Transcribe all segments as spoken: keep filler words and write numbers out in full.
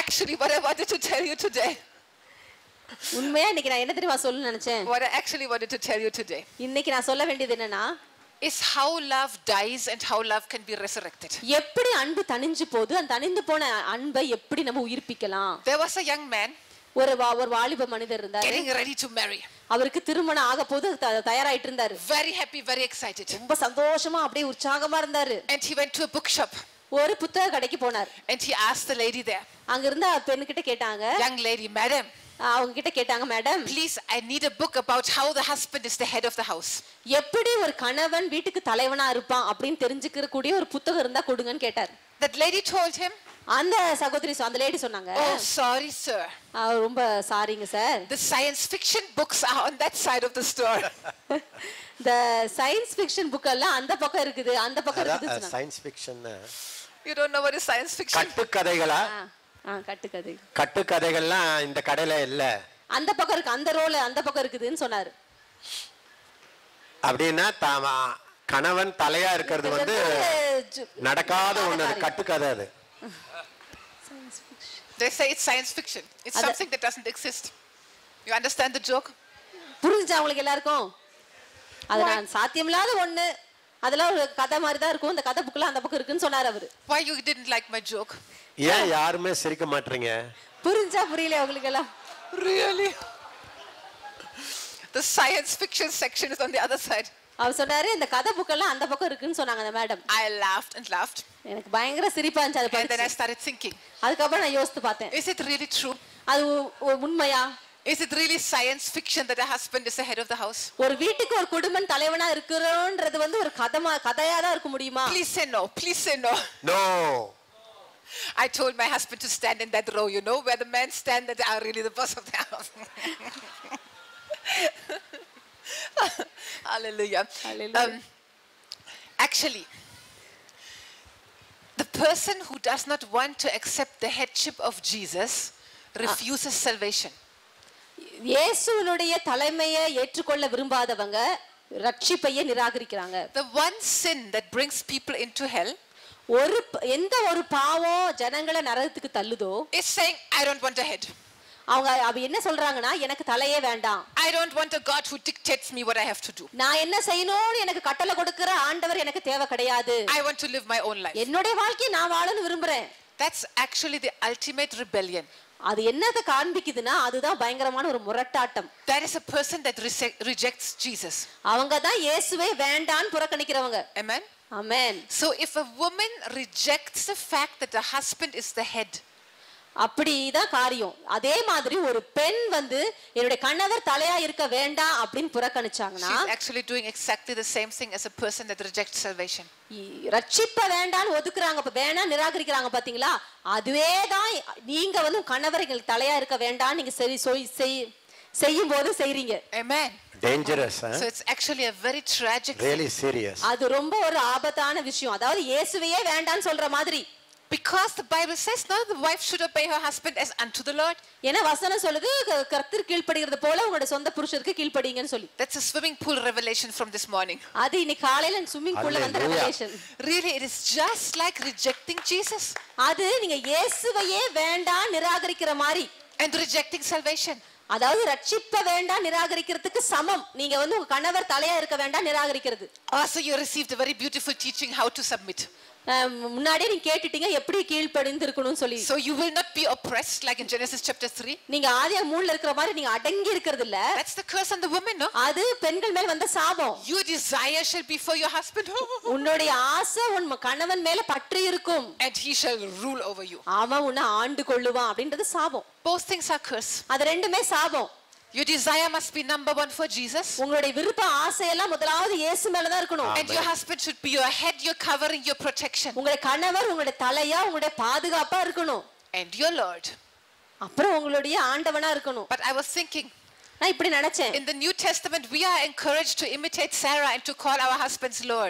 actually what I wanted to tell you today. உண்மையா இன்னைக்கு நான் என்ன தெரியுமா சொல்ல நினைச்சேன்? What I actually wanted to tell you today. இன்னைக்கு நான் சொல்ல வேண்டியது என்னன்னா is how love dies and how love can be resurrected. எப்படி அன்பு தணிஞ்சு போகுது, அந்த தணிந்து போன அன்பை எப்படி நம்ம உயிர்ப்பிக்கலாம்? There was a young man ஒரு ஒரு வாலிப மனிதர் இருந்தாரு. getting ready to marry. அவருக்கு திருமணம் ஆக போது தயாராயிட்டு இருந்தாரு. Very happy, very excited. ரொம்ப சந்தோஷமா அப்படியே உற்சாகமா இருந்தாரு. And he went to a bookshop. ஒரு புத்தக கடைக்கு போனார். And he asked the lady there. அங்க இருந்த பெண் கிட்ட கேட்டாங்க. Young lady, madam. அவங்க கிட்ட கேட்டாங்க, madam, please I need a book about how the husband is the head of the house. எப்படி ஒரு கணவன் வீட்டுக்கு தலைவனா இருப்பான் அப்படினு தெரிஞ்சுக்கிற கூடிய ஒரு புத்தகம் இருந்தா கொடுங்கன்னு கேட்டார். That lady told him. அந்த சகோதரி அந்த லேடி சொன்னாங்க, oh sorry sir, ரொம்ப சாரிங்க sir, the science fiction books are on that side of the store. the science fiction book எல்லாம் அந்த பக்கம் இருக்குது, அந்த பக்கம் இருக்குது சொன்னாங்க. science fiction you don't know what is science fiction? கட்டு கதைகளா? ஆ கட்டு கதை. கட்டு கதைகள்லாம் இந்த கடையில இல்ல, அந்த பக்கம் இருக்கு, அந்த ரோல அந்த பக்கம் இருக்குதுன்னு சொன்னாரு. அப்படினா கணவன் தலையா இருக்கிறது வந்து நடக்காத ஒண்ணு, கட்டு கதை அது. They say it's science fiction. It's something that doesn't exist. You understand the joke? புரிஞ்சா உங்களுக்கு எல்லாருக்கும்? அது நான் சாத்தியமில்லாத ஒண்ணு, அதெல்லாம் ஒரு கதை மாதிரி தான் இருக்கும், அந்த கதை புக்ல அந்த பக்கம் இருக்குன்னு சொன்னார் அவரு. Why you didn't like my joke? ஏன் யாருமே சிரிக்க மாட்டீங்க? புரிஞ்சா புரியல உங்களுக்கு எல்லாம்? Really? The science fiction section is on the other side. அவர் சொன்னாரு இந்த கதை புக் எல்லாம் அந்த பக்கம் இருக்குன்னு சொன்னாங்க அந்த madam. I laughed and laughed. எனக்கு பயங்கர சிரிப்பா இருந்துச்சு அது படிச்சு. And then I started thinking. அதுக்கு அப்புறம் நான் யோசித்து பார்த்தேன். Is it really true? அது உண்மையா? Is it really science fiction that a husband is the head of the house? ஒரு வீட்டுக்கு ஒரு குடும்பம் தலைவனா இருக்குறோன்றது வந்து ஒரு கதமா கதையா தான் இருக்க முடியுமா? Please say no. Please say no. No. I told my husband to stand in that row, you know, where the men stand that are really the boss of the house. Hallelujah. Hallelujah. Um, actually, the person who does not want to accept the headship of Jesus refuses uh, salvation. இயேசுவினுடைய தலைமையை ஏற்றுக்கொள்ள விரும்பாதவங்க ரட்சிப்பையே நிராகரிக்கிறாங்க. The one sin that brings people into hell, ஒரு எந்த ஒரு பாவம் ஜனங்களை நரகத்துக்கு தள்ளுதோ, is saying I don't want a head. அவங்க அப்ப என்ன சொல்றாங்கன்னா எனக்கு தலையே வேண்டாம். I don't want a God who dictates me what I have to do. நான் என்ன செய்யணும்னு எனக்கு கட்டளை கொடுக்கிற ஆண்டவர் எனக்கு தேவை கிடையாது. I want to live my own life. என்னோட வாழ்க்கையை நான் வாழணும் விரும்புறேன். That's actually the ultimate rebellion. அது என்னத காண்பிக்குதுன்னா அதுதான் பயங்கரமான ஒரு முரட்டாட்டம். That is a person that rejects Jesus. அவங்க தான் இயேசுவை வேண்டான்னு புறக்கணிக்கிறவங்க. Amen. Amen. So if a woman rejects the fact that the husband is the head, அப்படிதான் காரியம். அதே மாதிரி ஒரு பெண் வந்து என்னோட கணவர் தலையா இருக்க வேண்டாம் அப்படினு புறக்கணிச்சாங்கன்னா, she is actually doing exactly the same thing as a person that rejects salvation. ரட்சிப்ப வேண்டாம்னு ஒதுக்குறாங்க, அப்ப வேணா நிராகரிக்கிறாங்க பாத்தீங்களா? அதுவே தான் நீங்க வந்து கணவர் உங்களுக்கு தலையா இருக்க வேண்டாம் நீங்க சரி செய்யும்போது செய்றீங்க. Amen. Dangerous, huh? So it's actually a very tragic thing. Really serious. அது ரொம்ப ஒரு ஆபத்தான விஷயம். அதாவது இயேசுவையே வேண்டாம்னு சொல்ற மாதிரி. Because the Bible says no, the wife should obey her husband as unto the Lord. ஏனா வசனம் சொல்லுது கர்த்தர் கீழ்ப்படிகிறது போல உங்களுடைய சொந்த புருஷருக்கு கீழ்ப்படிங்கன்னு சொல்லி. That's a swimming pool revelation from this morning. அது இன்னைக்கு காலையில ஸ்விம்மிங் பூல்ல வந்த revelation. Really it is just like rejecting Jesus. அது நீங்க இயேசுவையே வேண்டாம் நிராகரிக்கிற மாதிரி. And rejecting salvation. அதாவது ரட்சிப்ப வேண்டாம் நிராகரிக்கிறதுக்கு சமம். நீங்க வந்து உங்க கணவர் தலையா இருக்க வேண்டாம் நிராகரிக்கிறது. Also you received a very beautiful teaching how to submit. முன்னாடியே நீங்க கேட்டிட்டீங்க எப்படி கீழ்ப்படிந்து இருக்கணும்னு சொல்லி. So you will not be oppressed like in Genesis chapter three. நீங்க ஆதியாகமம் மூணுல இருக்கிற மாதிரி நீங்க அடங்கி இருக்கிறது இல்ல. That's the curse on the woman, no? அது பெண்கள் மேல் வந்த சாபம். Your desire shall be for your husband. உன்னுடைய ஆசை உன் கணவன் மேல பற்றி இருக்கும். And he shall rule over you. அவன் உன்னை ஆண்டு கொள்ளுவான் அப்படின்றது சாபம். Both things are curse. அது ரெண்டுமே சாபம். Your desire must be number one for Jesus. உங்களுடைய விருப்ப ஆசை எல்லாம் முதலாவது இயேசு மேல தான் இருக்கணும். And your husband should be your head, your covering, your protection. உங்களுடைய கணவர் உங்களுடைய தலையா உங்களுடைய பாதுகாப்பா இருக்கணும். And your Lord. அப்புறம் உங்களுடைய ஆண்டவனா இருக்கணும். But I was thinking, நான் இப்படி நினைச்சேன். In the New Testament we are encouraged to imitate Sarah and to call our husbands Lord.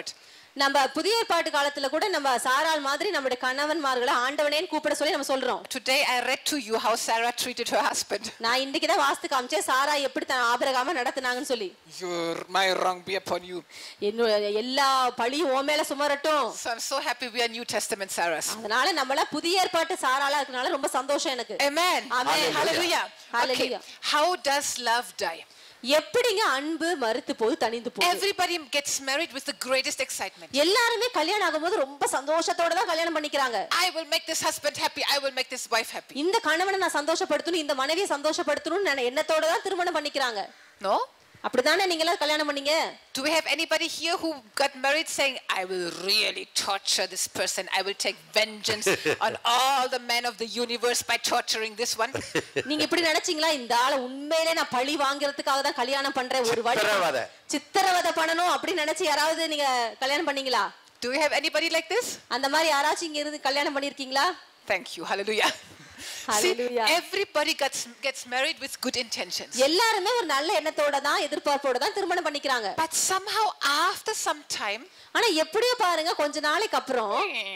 நம்ம புதிய ஏற்பாட்டு காலத்துல கூட நம்ம சாராள் மாதிரி நம்முடைய கணவன்மார்களை ஆண்டவனேன்னு கூப்பிட சொல்லி நம்ம சொல்றோம். Today I read to you how Sarah treated her husband. நான் இன்னைக்கு தான் வாஸ்து காமிச்சேன் சாரா எப்படி தான் ஆபிரகாமை நடத்துனாங்கன்னு சொல்லி. Your my wrong be upon you. என்னோட எல்லா பழியும் உன் மேல சுமரட்டும். So I'm so happy we are New Testament Sarahs. அதனால நம்மள புதிய ஏற்பாட்டு சாராளா இருக்கனால ரொம்ப சந்தோஷம் எனக்கு. Amen. Amen. Hallelujah. Hallelujah. Okay. How does love die? எப்படிங்க அன்பு மரித்து போய் தணிந்து போகுது? Everybody gets married with the greatest excitement. எல்லாரும் கல்யாணம் ஆகும்போது ரொம்ப சந்தோஷத்தோட தான் கல்யாணம் பண்ணிக்கிறாங்க. I will make this husband happy. I will make this wife happy. இந்த கணவனை நான் சந்தோஷப்படுத்தணும், இந்த மனைவியை சந்தோஷப்படுத்தணும்னு எண்ணத்தோட தான் திருமணம் பண்ணிக்கிறாங்க. No? அப்படிதானே நீங்க எல்லாம் கல்யாணம் பண்ணீங்க? Do we have anybody here who got married saying, I will really torture this person. I will take vengeance on all the men of the universe by torturing this one? நீங்க இப்படி நினைச்சீங்களா? இந்த ஆளை உண்மையிலே நான் பழி வாங்குறதுக்காக தான் கல்யாணம் பண்றேன், ஒரு வழி சித்திரவதை பண்ணணும் அப்படி நினைச்சு யாராவது நீங்க கல்யாணம் பண்ணீங்களா? Do we have anybody like this? அந்த மாதிரி யாராச்சும் இங்க இருந்து கல்யாணம் பண்ணிருக்கீங்களா? Thank you. Hallelujah. Hallelujah. See, everybody gets gets married with good intentions. எல்லாரும் ஒரு நல்ல எண்ணத்தோட தான் எதிர்பார்ப்போட தான் திருமணம் பண்ணிக்கிறாங்க. But somehow after some time, ஆனா எப்படியோ பாருங்க கொஞ்ச நாளைக்கு அப்புறம்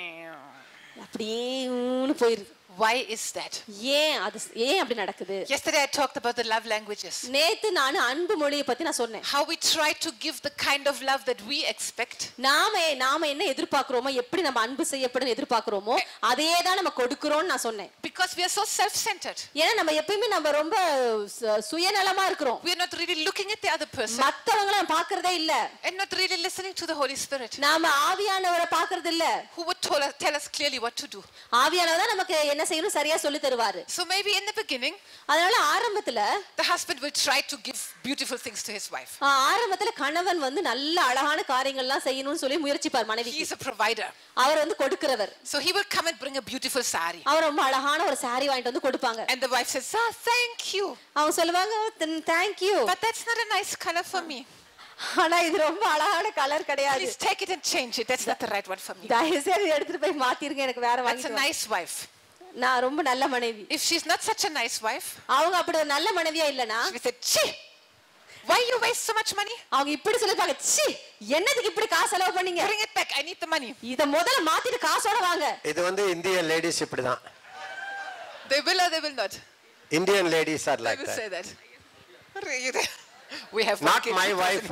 அப்படியே ஊன்னு போயிருது. Why is that? ஏன் அது ஏன் அப்படி நடக்குது? Yesterday I talked about the love languages. நேத்து நான் அன்பு மொழியை பத்தி நான் சொன்னேன். How we try to give the kind of love that we expect. நாம நாம என்ன எதிர்பார்க்கறோமோ, எப்படி நம்ம அன்பு செய்யப்படும் எதிர்பார்க்கறோமோ அதே தான் நம்ம கொடுக்கறோம்னு நான் சொன்னேன். Because we are so self-centered. ஏன்னா நம்ம எப்பவுமே நம்ம ரொம்ப சுயநலமா இருக்கிறோம். We are not really looking at the other person. மத்தவங்கள பார்க்கறதே இல்ல. And not really listening to the Holy Spirit. நாம ஆவியானவரை பார்க்கறது இல்ல. Who would tell us, tell us clearly what to do. ஆவியானவர் தான் நமக்கு என்ன செய்யணும் சரியா சொல்லி தருவாரு. So maybe in the beginning, அதனால ஆரம்பத்துல the husband will try to give beautiful things to his wife. ஆரம்பத்துல கணவன் வந்து நல்ல அழகான காரியங்கள் எல்லாம் செய்யணும்னு சொல்லி முயற்சிப்பார் மனைவிக்கு. He is a provider. அவர் வந்து கொடுக்கிறவர். So he will come and bring a beautiful sari. அவர் ரொம்ப அழகான ஒரு saree வாங்கிட்டு வந்து கொடுப்பாங்க. And the wife says, "Ah, thank you." அவங்க சொல்லுவாங்க, "Thank you. But that's not a nice color for me." ஆனா இது ரொம்ப அழகான கலர் கிடையாது. Please take it and change it. That's not the right one for me. தயவு செய்து எடுத்துட்டு போய் மாத்திருங்க, எனக்கு வேற வாங்கி. That's a nice wife. நான் ரொம்ப நல்ல மனைவி. If she's not such a nice wife, அவங்க அப்படி ஒரு நல்ல மனைவியா இல்லனா, she said, "Chi, why you waste so much money?" அவங்க இப்படி சொல்லிப்பாங்க, "சி, என்னதுக்கு இப்படி காசு செலவு பண்ணீங்க? Bring it back. I need the money." இத முதல்ல மாத்திட்டு காசோட வாங்க. இது வந்து இந்தியன் லேடிஸ் இப்படி தான். They will or they will not. Indian ladies are like that. They will say that. We have not my wife,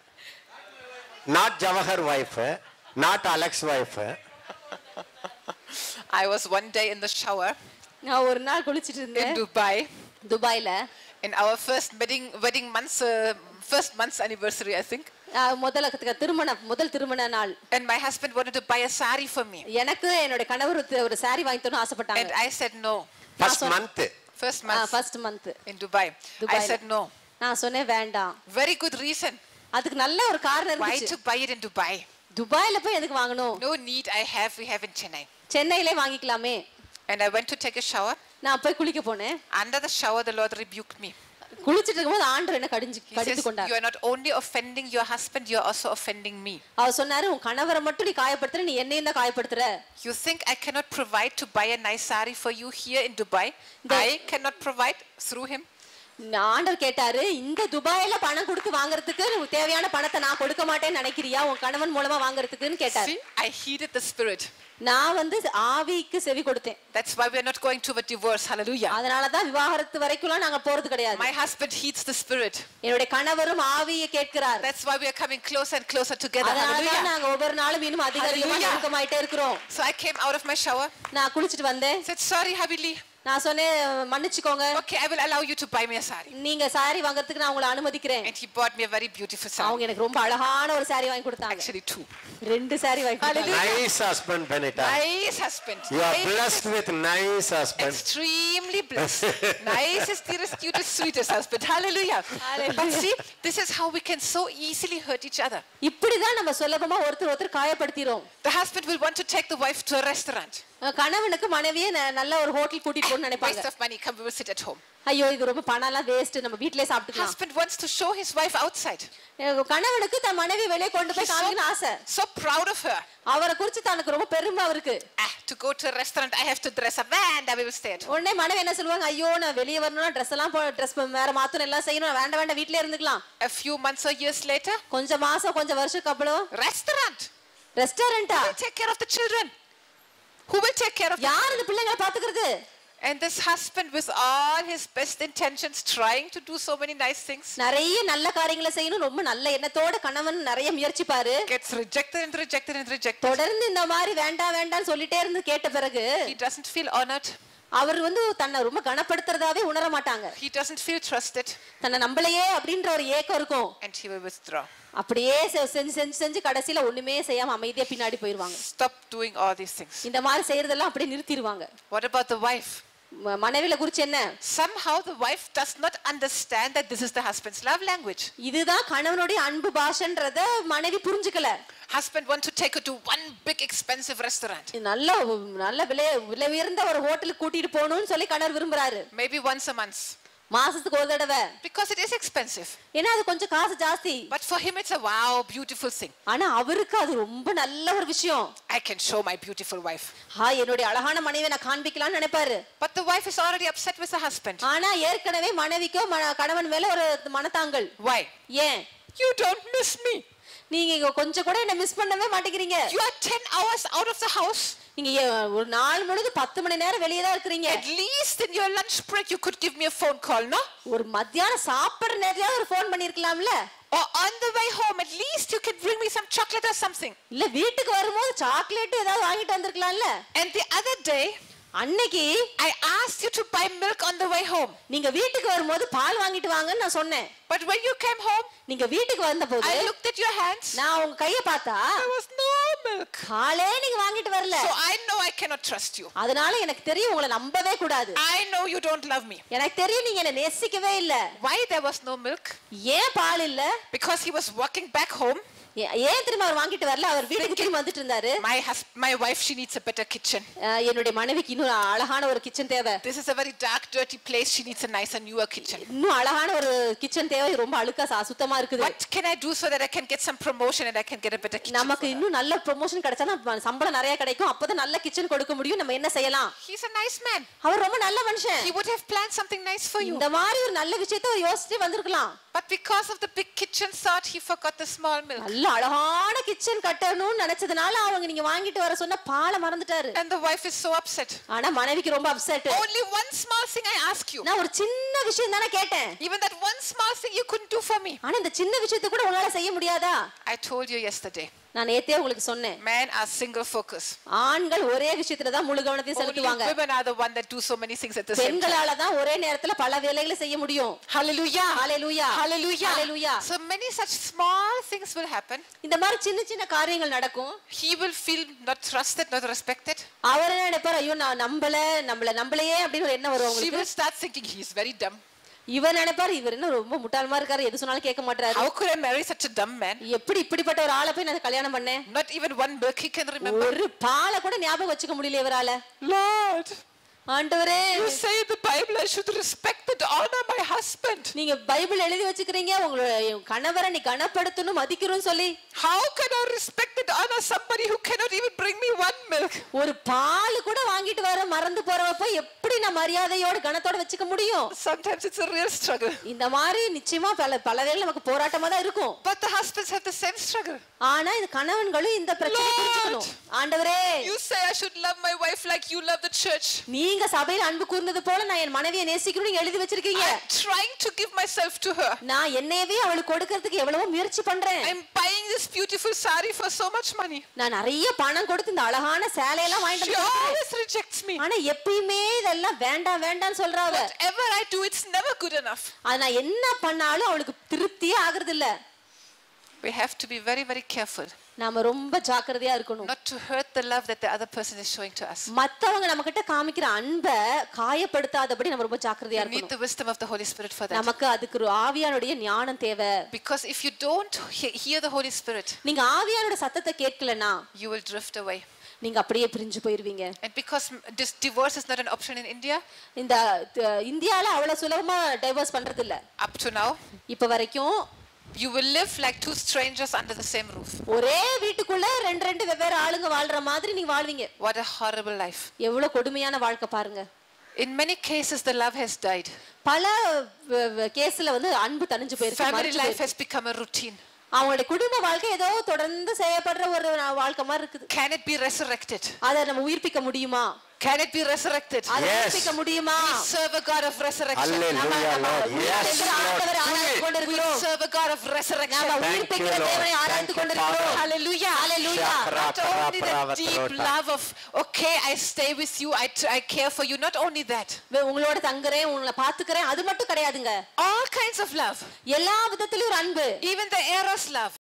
not Jawahar wife, not Alex wife. I was one day in the shower. நான் ஒரு நாள் குளிச்சிட்டு இருந்தேன் in Dubai. துபாய்ல. In our first wedding wedding months uh, first month's anniversary, I think. முதல்ல திருமண முதல் திருமண நாள். And my husband wanted to buy a sari for me. எனக்கு என்னோட கணவர் ஒரு saree வாங்கி தரணும் ஆசைப்பட்டாங்க. And I said no. First month. First month. first month. In Dubai. I said no. நான் சொன்னேன் வேண்டாம். Very good reason. அதுக்கு நல்ல ஒரு காரணம் இருந்துச்சு. Why to buy it in Dubai? துபாயில போய் எதுக்கு வாங்கணும்? No need. I have we have in Chennai. சென்னையிலே வாங்கிக்கலாமே. And I went to take a shower. நான் போய் குளிக்க போனேன். Under the shower the Lord rebuked me. குளிச்சிட்டு இருக்கும்போது ஆண்டவர் என்ன கடிஞ்சு கடிந்து கொண்டார். You are not only offending your husband, you are also offending me. அவர் சொன்னாரு, உன் கணவரை மட்டும் நீ காயப்படுத்துற, நீ என்னையும் தான் காயப்படுத்துற. You think I cannot provide to buy a nice sari for you here in Dubai? I cannot provide through him. ஆண்டவர் கேட்டாரு, இந்த துபாயில பணம் கொடுத்து வாங்குறதுக்கு தேவையான பணத்தை நான் கொடுக்க மாட்டேன்னு நினைக்கிறியா, உன் கணவன் மூலமா வாங்குறதுக்குன்னு கேட்டாரு. I heeded the spirit. நான் வந்து ஆவிக்கு செவி கொடுத்தேன். That's why we are not going to a divorce. Hallelujah. அதனால தான் விவாகரத்து வரைக்கும்லாம் நாங்க போறது கிடையாது. My husband heeds the spirit. என்னோட கணவரும் ஆவியை கேட்கிறார். That's why we are coming closer and closer together. Hallelujah. அதனால நாங்க ஒவ்வொரு நாளும் இன்னும் அதிகமா நெருக்கமாயிட்டே இருக்கிறோம். So I came out of my shower. நான் குளிச்சிட்டு வந்தேன். Said sorry Habili. நான் சொன்னேன், மன்னிச்சுக்கோங்க. Okay, I will allow you to buy me a sari. நீங்க saree வாங்குறதுக்கு நான் உங்களை அனுமதிக்கிறேன். And he bought me a very beautiful sari. அவங்க எனக்கு ரொம்ப அழகான ஒரு saree வாங்கி கொடுத்தாங்க. Actually two. ரெண்டு saree வாங்கி கொடுத்தாங்க. Nice husband, Benita. Nice husband. You are blessed with nice husband. Extremely blessed. Nicest, dearest, cutest, sweetest husband. Hallelujah. Hallelujah. But see, this is how we can so easily hurt each other. இப்படிதான் நம்ம சுலபமா ஒருத்தர் ஒருத்தர் காயப்படுத்திரோம். The husband will want to take the wife to a restaurant. கணவனுக்கு மனைவியை நல்ல ஒரு hotel கூட்டிட்டு போன்னு நினைப்பாங்க. Waste of money, come we will sit at home. ஐயோ இது ரொம்ப பணம்லாம் வேஸ்ட், நம்ம வீட்லயே சாப்பிட்டுக்கலாம். Husband wants to show his wife outside. கணவனுக்கு தன் மனைவி வெளியே கொண்டு போய் காமிக்கணும் ஆசை. So proud of her. அவரை குறித்து தனக்கு ரொம்ப பெருமை இருக்கு. Ah, to go to a restaurant I have to dress up and I will stay at home. உடனே மனைவி என்ன சொல்லுவாங்க, ஐயோ நான் வெளியே வரணும்னா Dress எல்லாம் போ Dress வேற மாத்தணும் எல்லாம் செய்யணும், வேண்டாம் வேண்டாம் வீட்லயே இருந்துக்கலாம். A few months or years later, கொஞ்சம் மாசம் கொஞ்சம் வருஷத்துக்கு அப்புறம் restaurant. ரெஸ்டாரண்டா? Who will take care of the children? Who will take care of யார் இந்த பிள்ளைகளை பாத்துக்கிறது? And this husband with all his best intentions trying to do so many nice things நிறைய நல்ல காரியங்களை செய்யணும் ரொம்ப நல்ல எண்ணத்தோட கணவன் நிறைய முயற்சிப்பாரு. gets rejected and rejected and rejected. தொடர்ந்து இந்த மாதிரி வேண்டாம் வேண்டாம்னு சொல்லிட்டே இருந்து கேட்ட பிறகு he doesn't feel honored. அவர் வந்து தன்னை ரொம்ப கனப்படுத்துறதாவே உணர மாட்டாங்க. He doesn't feel trusted. தன்னை நம்பலையே அப்படின்ற ஒரு ஏக்கம் இருக்கும். And he will withdraw. அப்படியே செஞ்சு செஞ்சு செஞ்சு கடைசியில ஒண்ணுமே செய்யாம அமைதியா பின்னாடி போயிருவாங்க. Stop doing all these things. இந்த மாதிரி செய்யறதெல்லாம் அப்படியே நிறுத்திடுவாங்க. What about the wife? மனைவில குறிச்சு என்ன? Somehow the wife does not understand that this is the husband's love language. இதுதான் கணவனுடைய அன்பு பாஷன்றத மனைவி புரிஞ்சுக்கல. Husband want to take her to one big expensive restaurant. நல்ல நல்ல விலை விலை உயர்ந்த ஒரு ஹோட்டலுக்கு கூட்டிட்டு போகணும்னு சொல்லி கணவர் விரும்புறாரு. Maybe once a month. மாசத்துக்கு ஒரு தடவை. Because it is expensive. ஏன்னா அது கொஞ்சம் காசு ஜாஸ்தி. But for him it's a wow beautiful thing. ஆனா அவருக்கு அது ரொம்ப நல்ல ஒரு விஷயம். I can show my beautiful wife. ஹா என்னோட அழகான மனைவியை நான் காண்பிக்கலாம்னு நினைப்பாரு. But the wife is already upset with the husband. ஆனா ஏற்கனவே மனைவிக்கோ கணவன் மேல ஒரு மனத்தாங்கல். Why? ஏன்? You don't miss me. நீங்க கொஞ்சம் கூட என்ன மிஸ் பண்ணவே மாட்டேங்கிறீங்க. You are ten hours out of the house. நீங்க ஒரு நாள் முழுது பத்து மணி நேரம் வெளியே தான் இருக்கீங்க. At least in your lunch break you could give me a phone call, no? ஒரு மத்தியானம் சாப்பிடுற நேரத்துல ஒரு ஃபோன் பண்ணிருக்கலாம்ல. Or on the way home at least you could bring me some chocolate or something. இல்ல வீட்டுக்கு வரும்போது சாக்லேட் ஏதாவது வாங்கிட்டு வந்திருக்கலாம்ல. And the other day அன்னைக்கு I asked you to buy milk on the way home. நீங்க வீட்டுக்கு வரும்போது பால் வாங்கிட்டு வாங்கன்னு நான் சொன்னேன். But when you came home, நீங்க வீட்டுக்கு வந்தபோது I looked at your hands. நான் உங்க கையை பார்த்தா There was no milk. பாலே நீங்க வாங்கிட்டு வரல. So I know I cannot trust you. அதனால எனக்கு தெரியும் உங்களை நம்பவே கூடாது. I know you don't love me. எனக்கு தெரியும் நீங்க என்ன நேசிக்கவே இல்ல. Why there was no milk? ஏன் பால் இல்ல? Because he was walking back home. ஏன் திரும்ப அவர் வாங்கிட்டு வரல? அவர் வீட்டுக்கு திரும்ப வந்துட்டு இருந்தாரு. My husband, my wife, she needs a better kitchen. என்னோட மனைவிக்கு இன்னும் அழகான ஒரு கிச்சன் தேவை. This is a very dark, dirty place. She needs a nicer, newer kitchen. இன்னும் அழகான ஒரு கிச்சன் தேவை. ரொம்ப அழுக்கா சுத்தமா இருக்குது. What can I do so that I can get some promotion and I can get a better kitchen? நமக்கு இன்னும் நல்ல ப்ரமோஷன் கிடைச்சா சம்பளம் நிறைய கிடைக்கும். அப்பதான் நல்ல கிச்சன் கொடுக்க முடியும். நம்ம என்ன செய்யலாம்? He's a nice man. அவர் ரொம்ப நல்ல மனுஷன். He would have planned something nice for you. இந்த மாதிரி ஒரு நல்ல விஷயத்தை யோசிச்சு வந்திருக்கலாம். But because of the big kitchen thought, he forgot the small milk. நல்ல அழகான கிச்சன் கட்டணும்னு நினைச்சதனால அவங்க நீங்க வாங்கிட்டு வர சொன்ன பாலை மறந்துட்டாரு. And the wife is so upset. ஆனா மனைவிக்கு ரொம்ப upset. Only one small thing I ask you. நான் ஒரு சின்ன விஷயம் தான கேட்டேன். Even that one small thing you couldn't do for me. ஆனா இந்த சின்ன விஷயத்தை கூட உங்களால செய்ய முடியாதா? I told you yesterday. நான் நேத்தே உங்களுக்கு சொன்னேன். Men are single focus. ஆண்கள் ஒரே விஷயத்துல தான் முழு கவனத்தை செலுத்துவாங்க. Women are the one that do so many things at the same time. பெண்களால தான் ஒரே நேரத்துல பல வேலைகளை செய்ய முடியும். Hallelujah. Hallelujah. Hallelujah. Hallelujah. So many such small things will happen. இந்த மாதிரி சின்ன சின்ன காரியங்கள் நடக்கும். He will feel not trusted, not respected. அவர் என்ன நினைப்பார்? ஐயோ நான் நம்பல நம்மள நம்பலையே அப்படின்னு என்ன வரும் உங்களுக்கு? She will start thinking he is very dumb. இவர் நினைப்பார் இவர் என்ன ரொம்ப முட்டாள்மா இருக்காரு, எது சொன்னாலும் கேட்க மாட்டாரு. How could I marry such a dumb man? எப்படி இப்படிப்பட்ட ஒரு ஆளை போய் நான் கல்யாணம் பண்ணேன்? Not even one milk he can remember. ஒரு பாலை கூட ஞாபகம் வச்சுக்க முடியல இவரால. Lord, ஆண்டவரே, you say in the Bible I should respect and honor my husband. நீங்க பைபிள் எழுதி வச்சிருக்கீங்க உங்களுடைய கணவரை நீ கனப்படுத்தணும் மதிக்கணும்னு சொல்லி. How can I respect and honor somebody who cannot even bring me one milk? ஒரு பால் கூட வாங்கிட்டு வர மறந்து போறவப்ப எப்படி நான் மரியாதையோட கனத்தோட வச்சுக்க முடியும்? Sometimes it's a real struggle. இந்த மாதிரி நிச்சயமா பல பல வேளை நமக்கு போராட்டமா தான் இருக்கும். But the husbands have the same struggle. ஆனா இந்த கணவன்களும் இந்த பிரச்சனையை புரிஞ்சுக்கணும். ஆண்டவரே, you say I should love my wife like you love the church. நீங்க சபையில் அன்பு கூர்ந்தது போல நான் என் மனைவியை நேசிக்கணும் நீங்க எழுதி வச்சிருக்கீங்க. I'm trying to give myself to her. நான் என்னையவே அவளுக்கு கொடுக்கிறதுக்கு எவ்வளவோ முயற்சி பண்றேன். I'm buying this beautiful sari for so much money. நான் நிறைய பணம் கொடுத்து இந்த அழகான சேலை எல்லாம் வாங்கிட்டு She வந்திருக்கேன். always rejects me. ஆனா எப்பயுமே இதெல்லாம் வேண்டாம் வேண்டாம்னு சொல்றாவ. Whatever I do, it's never good enough. அது நான் என்ன பண்ணாலும் அவளுக்கு திருப்தியே ஆகுறது இல்ல. We have to be very, very careful. நாம ரொம்ப ஜாக்கிரதையா இருக்கணும். Not to hurt the love that the other person is showing to us. மத்தவங்க நம்மகிட்ட காமிக்கிற அன்பை காயப்படுத்தாதபடி நம்ம ரொம்ப ஜாக்கிரதையா You need இருக்கணும். the wisdom of the Holy Spirit for that. நமக்கு அதுக்கு ஒரு ஆவியானுடைய ஞானம் தேவை. Because if you don't he- hear the Holy Spirit, நீங்க ஆவியானோட சத்தத்தை கேட்கலனா you will drift away. நீங்க அப்படியே பிரிஞ்சு போயிருவீங்க. And because this divorce is not an option in India, இந்த த- இந்தியால அவ்வளவு சுலபமா டைவர்ஸ் பண்றது இல்ல. up to now, இப்ப வரைக்கும் you will live like two strangers under the same roof. ஒரே வீட்டுக்குள்ள ரெண்டு ரெண்டு வெவ்வேறு ஆளுங்க வாழ்ற மாதிரி நீங்க வாழ்வீங்க. What a horrible life. எவ்வளவு கொடுமையான வாழ்க்கை பாருங்க. In many cases, the love has died. பல கேஸ்ல வந்து அன்பு தணிஞ்சு போயிருக்கு. Family மரிச்சு life போயிருக்கு. has become a routine. அவங்களுடைய குடும்ப வாழ்க்கை ஏதோ தொடர்ந்து செய்யப்படுற ஒரு வாழ்க்கை மாதிரி இருக்குது. Can it be resurrected? அதை நம்ம உயிர்ப்பிக்க முடியுமா? Can it be resurrected? அதை உயிர்ப்பிக்க முடியுமா? We serve a God of resurrection. Hallelujah, Lord. Yes, Lord. We serve a God of resurrection. நாம உயிர்ப்பிக்கிற தேவனை ஆராய்ந்து கொண்டிருக்கிறோம். Hallelujah. Hallelujah. Not only the deep love of, okay, I stay with you, I, I care for you. Not only that. உங்களோட தங்குறேன், உங்களை பாத்துக்கறேன், அது மட்டும் கிடையாதுங்க. All kinds of love. எல்லா விதத்திலும் அன்பு. Even the eros love.